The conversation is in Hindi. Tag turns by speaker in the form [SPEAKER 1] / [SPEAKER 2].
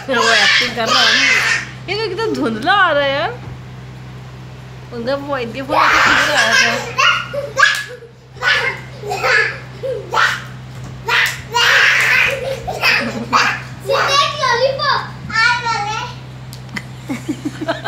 [SPEAKER 1] वो एक्टिंग कर रहा है ना। ये तो कितना धुंधला आ रहा है यार। उधर वो इनके फोन में किधर आया था। लॉलीपॉप आ गए।